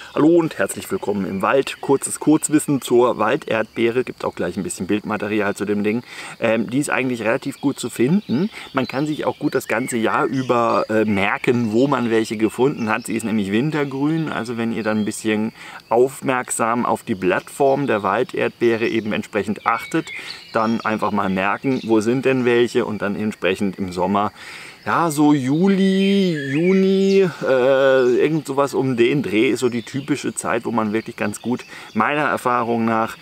Hallo und herzlich willkommen im Wald. Kurzes Kurzwissen zur Walderdbeere. Gibt auch gleich ein bisschen Bildmaterial zu dem Ding. Die ist eigentlich relativ gut zu finden. Man kann sich auch gut das ganze Jahr über merken, wo man welche gefunden hat. Sie ist nämlich wintergrün. Also wenn ihr dann ein bisschen aufmerksam auf die Blattform der Walderdbeere eben entsprechend achtet, dann einfach mal merken, wo sind denn welche und dann entsprechend im Sommer, ja, so Juli, Juni, irgend sowas um den Dreh ist so die typische Zeit, wo man wirklich ganz gut, meiner Erfahrung nach,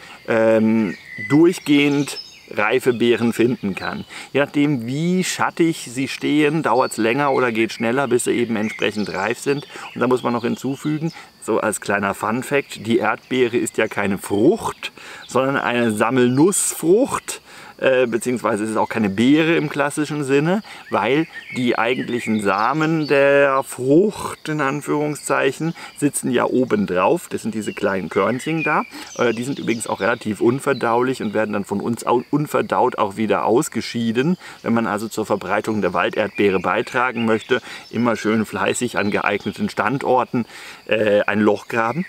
durchgehend reife Beeren finden kann. Je nachdem, wie schattig sie stehen, dauert es länger oder geht schneller, bis sie eben entsprechend reif sind. Und da muss man noch hinzufügen, so als kleiner Fun-Fact, die Erdbeere ist ja keine Frucht, sondern eine Sammelnussfrucht. Beziehungsweise ist es auch keine Beere im klassischen Sinne, weil die eigentlichen Samen der Frucht, in Anführungszeichen, sitzen ja oben drauf. Das sind diese kleinen Körnchen da. Die sind übrigens auch relativ unverdaulich und werden dann von uns unverdaut auch wieder ausgeschieden. Wenn man also zur Verbreitung der Walderdbeere beitragen möchte, immer schön fleißig an geeigneten Standorten ein Loch graben.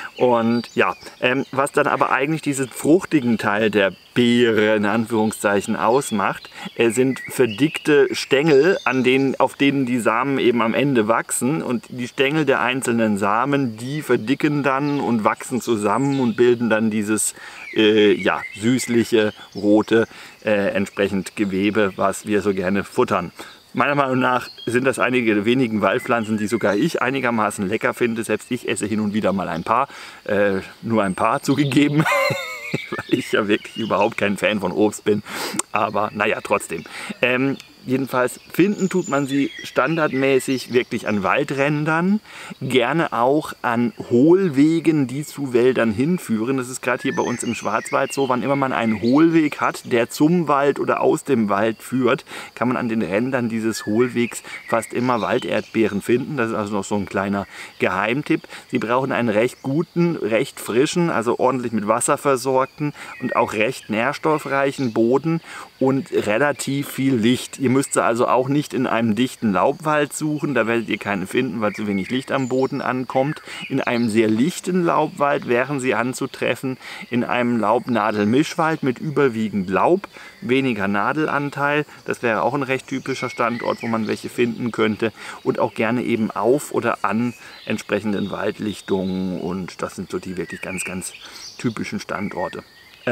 Und ja, was dann aber eigentlich diesen fruchtigen Teil der Beere in Anführungszeichen ausmacht, sind verdickte Stängel, auf denen die Samen eben am Ende wachsen. Und die Stängel der einzelnen Samen, die verdicken dann und wachsen zusammen und bilden dann dieses ja, süßliche, rote entsprechend Gewebe, was wir so gerne futtern. Meiner Meinung nach sind das einige der wenigen Waldpflanzen, die sogar ich einigermaßen lecker finde. Selbst ich esse hin und wieder mal ein paar, nur ein paar zugegeben, weil ich ja wirklich überhaupt kein Fan von Obst bin. Aber naja, trotzdem. Jedenfalls finden tut man sie standardmäßig wirklich an Waldrändern, gerne auch an Hohlwegen, die zu Wäldern hinführen. Das ist gerade hier bei uns im Schwarzwald so, wann immer man einen Hohlweg hat, der zum Wald oder aus dem Wald führt, kann man an den Rändern dieses Hohlwegs fast immer Walderdbeeren finden. Das ist also noch so ein kleiner Geheimtipp. Sie brauchen einen recht guten, recht frischen, also ordentlich mit Wasser versorgten und auch recht nährstoffreichen Boden und relativ viel Licht. Ihr müsst sie also auch nicht in einem dichten Laubwald suchen, da werdet ihr keine finden, weil zu wenig Licht am Boden ankommt. In einem sehr lichten Laubwald wären sie anzutreffen, in einem Laub-Nadel-Mischwald mit überwiegend Laub, weniger Nadelanteil. Das wäre auch ein recht typischer Standort, wo man welche finden könnte. Und auch gerne eben auf oder an entsprechenden Waldlichtungen. Und das sind so die wirklich ganz, ganz typischen Standorte.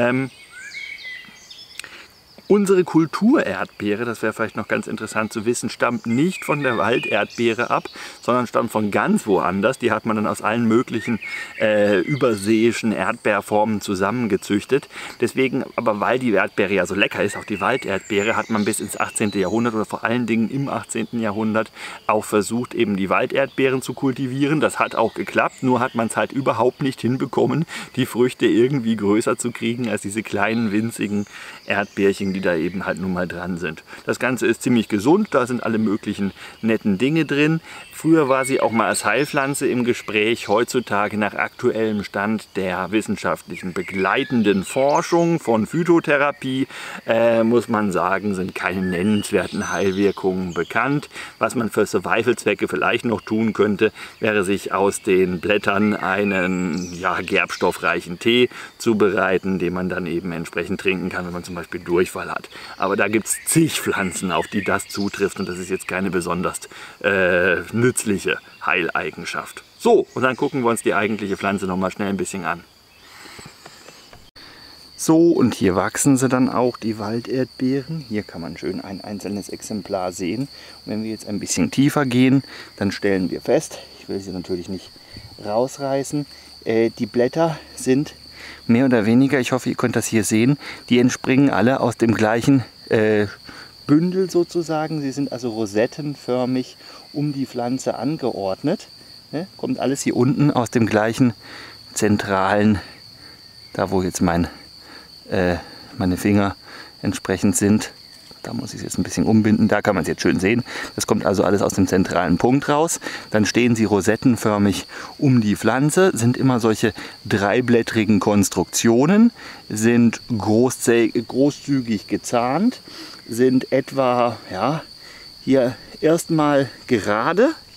Unsere Kulturerdbeere, das wäre vielleicht noch ganz interessant zu wissen, stammt nicht von der Walderdbeere ab, sondern stammt von ganz woanders. Die hat man dann aus allen möglichen überseeischen Erdbeerformen zusammengezüchtet. Deswegen, aber weil die Erdbeere ja so lecker ist, auch die Walderdbeere, hat man bis ins 18. Jahrhundert oder vor allen Dingen im 18. Jahrhundert auch versucht, eben die Walderdbeeren zu kultivieren. Das hat auch geklappt, nur hat man es halt überhaupt nicht hinbekommen, die Früchte irgendwie größer zu kriegen als diese kleinen winzigen Erdbeerchen, die da eben halt nun mal dran sind. Das Ganze ist ziemlich gesund, da sind alle möglichen netten Dinge drin. Früher war sie auch mal als Heilpflanze im Gespräch. Heutzutage nach aktuellem Stand der wissenschaftlichen begleitenden Forschung von Phytotherapie, muss man sagen, sind keine nennenswerten Heilwirkungen bekannt. Was man für Survival-Zwecke vielleicht noch tun könnte, wäre sich aus den Blättern einen gerbstoffreichen Tee zubereiten, den man dann eben entsprechend trinken kann, wenn man zum Beispiel Durchfall hat. Aber da gibt es zig Pflanzen, auf die das zutrifft und das ist jetzt keine besonders nützliche Heileigenschaft. So, und dann gucken wir uns die eigentliche Pflanze noch mal schnell ein bisschen an. So, und hier wachsen sie dann auch, die Walderdbeeren. Hier kann man schön ein einzelnes Exemplar sehen. Und wenn wir jetzt ein bisschen tiefer gehen, dann stellen wir fest, ich will sie natürlich nicht rausreißen, die Blätter sind mehr oder weniger, ich hoffe, ihr könnt das hier sehen, die entspringen alle aus dem gleichen Bündel sozusagen. Sie sind also rosettenförmig um die Pflanze angeordnet. Kommt alles hier unten aus dem gleichen zentralen, da wo jetzt meine Finger entsprechend sind. Da muss ich es jetzt ein bisschen umbinden, da kann man es jetzt schön sehen. Das kommt also alles aus dem zentralen Punkt raus. Dann stehen sie rosettenförmig um die Pflanze, sind immer solche dreiblättrigen Konstruktionen, sind großzügig gezahnt, sind etwa hier erstmal gerade.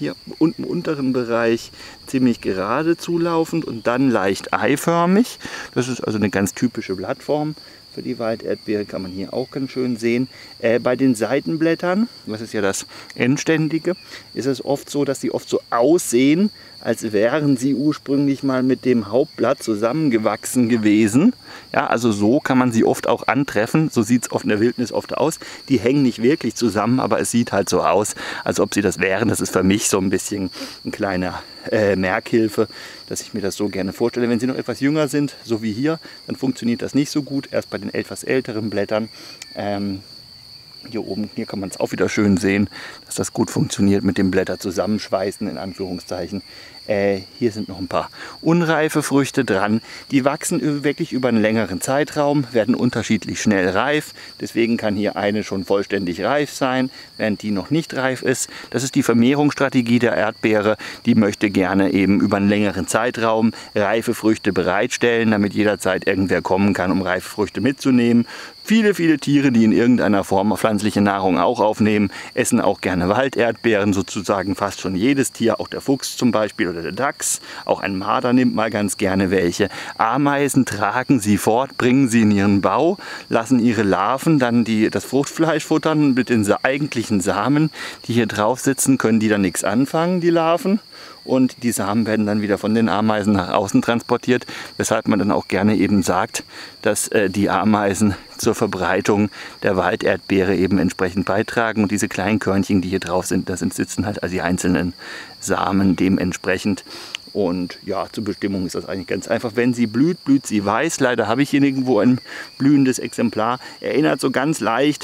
hier unten im unteren Bereich ziemlich gerade zulaufend und dann leicht eiförmig. Das ist also eine ganz typische Blattform für die Walderdbeere, kann man hier auch ganz schön sehen. Bei den Seitenblättern, das ist ja das Endständige, ist es oft so, dass sie oft so aussehen, als wären sie ursprünglich mal mit dem Hauptblatt zusammengewachsen gewesen. Ja, also so kann man sie oft auch antreffen. So sieht es oft in der Wildnis oft aus. Die hängen nicht wirklich zusammen, aber es sieht halt so aus, als ob sie das wären. Das ist für mich so ein bisschen ein kleiner Merkhilfe, dass ich mir das so gerne vorstelle. Wenn sie noch etwas jünger sind, so wie hier, dann funktioniert das nicht so gut. Erst bei den etwas älteren Blättern. Hier oben, hier kann man es auch wieder schön sehen, dass das gut funktioniert mit dem Blätter zusammenschweißen, in Anführungszeichen. Hier sind noch ein paar unreife Früchte dran. Die wachsen wirklich über einen längeren Zeitraum, werden unterschiedlich schnell reif. Deswegen kann hier eine schon vollständig reif sein, während die noch nicht reif ist. Das ist die Vermehrungsstrategie der Erdbeere. Die möchte gerne eben über einen längeren Zeitraum reife Früchte bereitstellen, damit jederzeit irgendwer kommen kann, um reife Früchte mitzunehmen. Viele, viele Tiere, die in irgendeiner Form pflanzliche Nahrung auch aufnehmen, essen auch gerne Walderdbeeren, sozusagen fast schon jedes Tier, auch der Fuchs zum Beispiel oder der Dachs. Auch ein Marder nimmt mal ganz gerne welche. Ameisen tragen sie fort, bringen sie in ihren Bau, lassen ihre Larven dann das Fruchtfleisch futtern mit den eigentlichen Samen, die hier drauf sitzen, können die dann nichts anfangen, die Larven. Und die Samen werden dann wieder von den Ameisen nach außen transportiert, weshalb man dann auch gerne eben sagt, dass die Ameisen zur Verbreitung der Walderdbeere eben entsprechend beitragen. Und diese kleinen Körnchen, die hier drauf sind, sitzen halt also die einzelnen Samen dementsprechend. Und ja, zur Bestimmung ist das eigentlich ganz einfach. Wenn sie blüht, blüht sie weiß. Leider habe ich hier nirgendwo ein blühendes Exemplar. Erinnert so ganz leicht.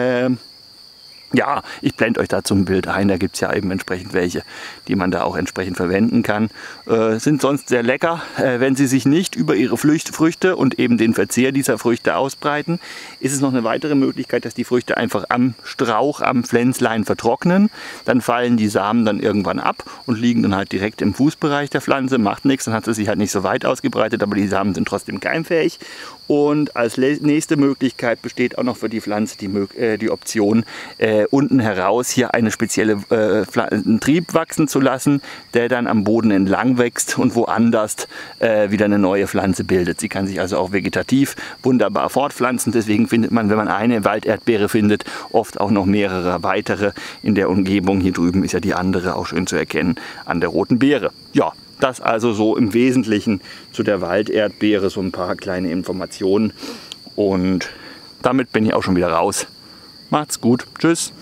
Ja, ich blende euch dazu ein Bild ein, da gibt es ja eben entsprechend welche, die man da auch entsprechend verwenden kann. Sind sonst sehr lecker, wenn sie sich nicht über ihre Früchte und eben den Verzehr dieser Früchte ausbreiten. Ist es noch eine weitere Möglichkeit, dass die Früchte einfach am Strauch, am Pflänzlein vertrocknen. Dann fallen die Samen dann irgendwann ab und liegen dann halt direkt im Fußbereich der Pflanze. Macht nichts, dann hat sie sich halt nicht so weit ausgebreitet, aber die Samen sind trotzdem keimfähig. Und als nächste Möglichkeit besteht auch noch für die Pflanze die Option, unten heraus hier einen speziellen Trieb wachsen zu lassen, der dann am Boden entlang wächst und woanders wieder eine neue Pflanze bildet. Sie kann sich also auch vegetativ wunderbar fortpflanzen. Deswegen findet man, wenn man eine Walderdbeere findet, oft auch noch mehrere weitere in der Umgebung. Hier drüben ist ja die andere auch schön zu erkennen an der roten Beere. Ja, das also so im Wesentlichen zu der Walderdbeere, so ein paar kleine Informationen. Und damit bin ich auch schon wieder raus. Macht's gut. Tschüss.